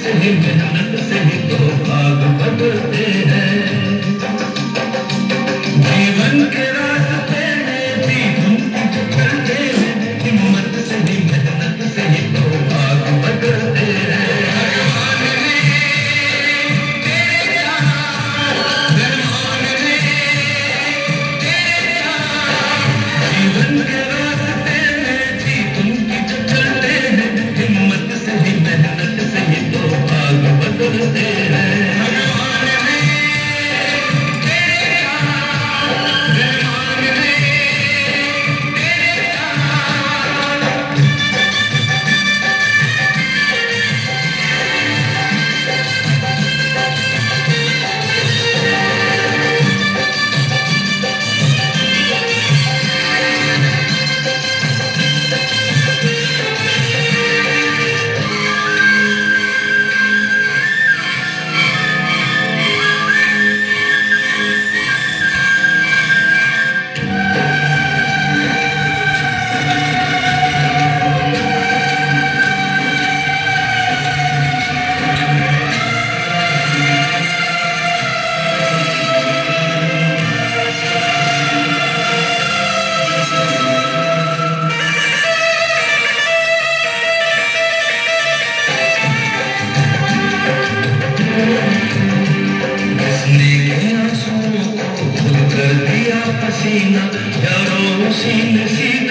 से ही मेहनत से ही तो भाग बदलते हैं। जीवन के रास्ते में भी हम चलते हैं, हिम्मत से ही मेहनत से ही तो भाग बदलते हैं। जीवन के रास्ते में भी तुम चलते हैं, हिम्मत से ही मेहनत से ही तो भाग बदलते हैं। पसीना यारों सीने